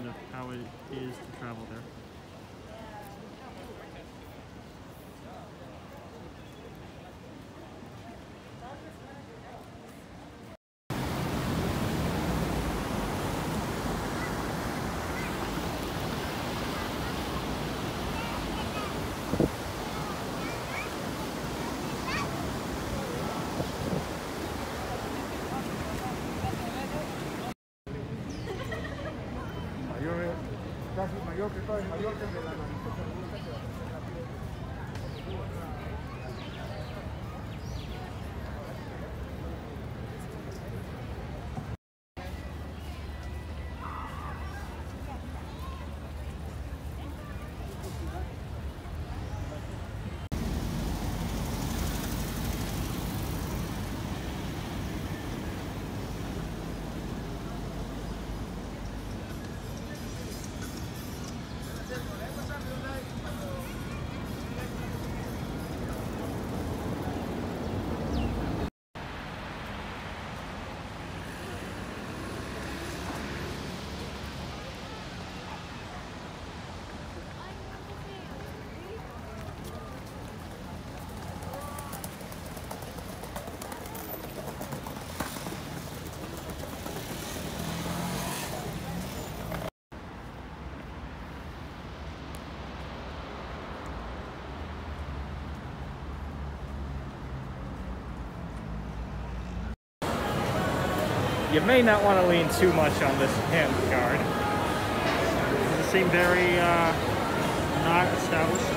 of how it is to travel there. Casi mayor que todo, mayor que el de la nariz. You may not want to lean too much on this hand guard. It seems very not established.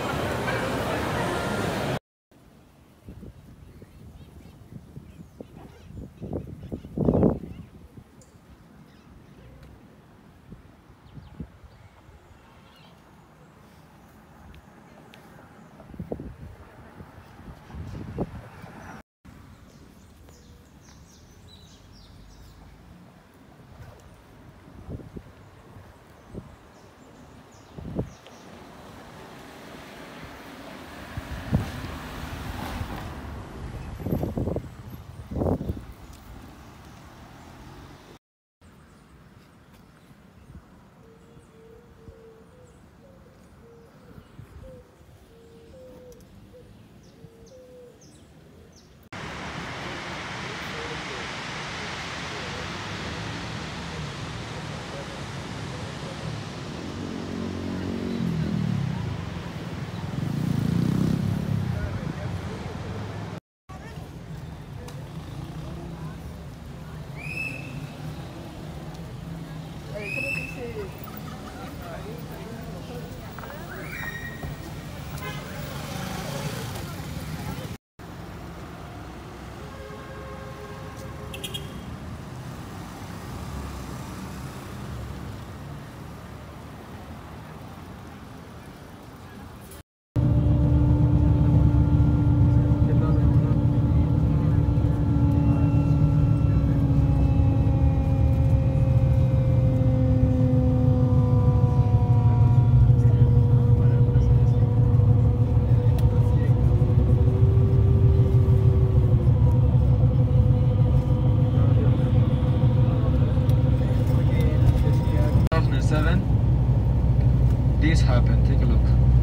This happened. Take a look.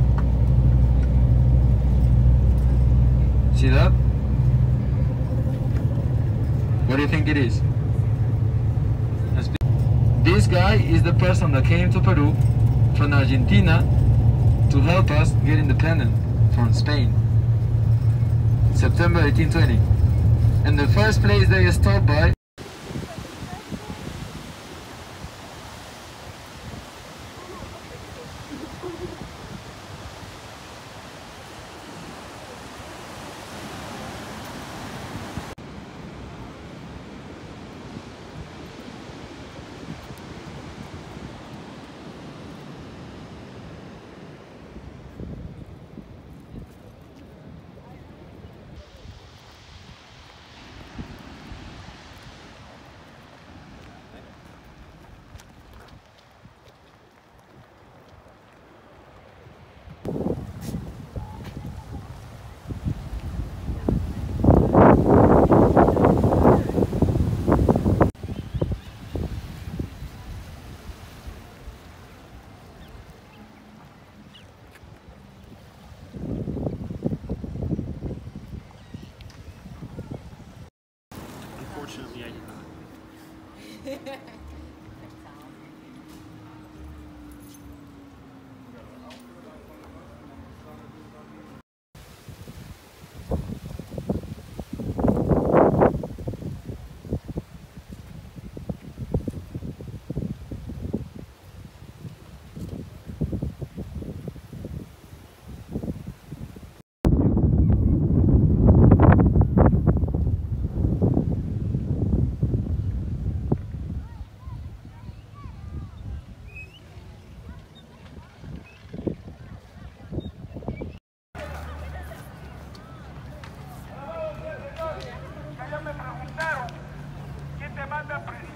See that? What do you think it is? This guy is the person that came to Peru from Argentina to help us get independent from Spain. September 1820. And the first place they stopped by te manda presión.